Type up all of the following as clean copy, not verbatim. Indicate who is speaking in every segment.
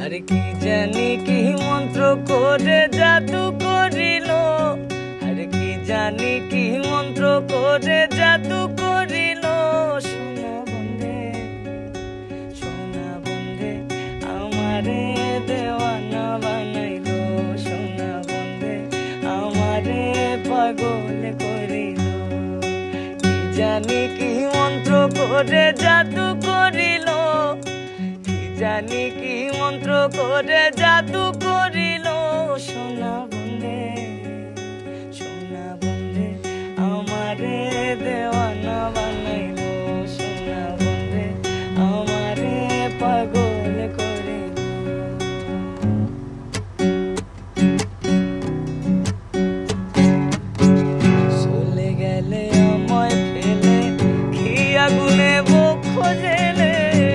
Speaker 1: আর কি জানি কি মন্ত্র করে জাদু করিল, আর কি জানি কি মন্ত্র করে জাদু করিল। সোনা বন্ধে, সোনা বন্ধে আমারে দেওয়ানা বানাইল, সোনা বন্ধে আমারে পাগল করিল। কি জানি কি মন্ত্র করে জাদু করিল, জানি কি মন্ত্র করে জাদু করিল। সোনা বন্ধে, সোনা বন্ধে আমারে দেওয়ানা বানাইল, সোনা বন্ধে আমারে পাগল করিল। চলে গেলে আমায় ফেলে কি আগুনে বুক খোঁজেলে,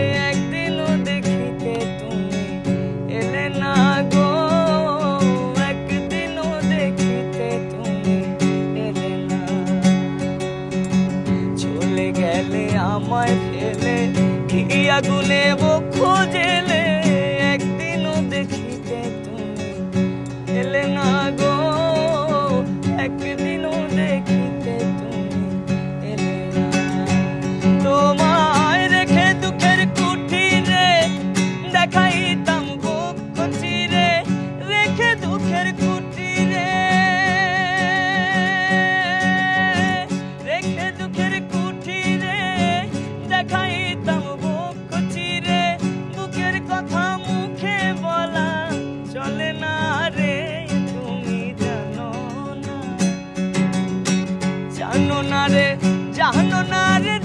Speaker 1: আমায় ফেলে কি আগুনে বুক খোঁজেলে, একদিনও দেখিতে তুমি এলে না গো, একদিনও দেখিতে তুমি এলে না। তোমায় রেখে দুঃখের কুঠিরে দেখাইতাম বুক চিরে, রেখে দুঃখের কুঠিরে, রেখে দুঃখের কুঠিরে দেখাইতাম বুক চিরে। বুকের কথা মুখে বলা চলে না রে, তুমি জানো না, জানো না রে, জানো না রে,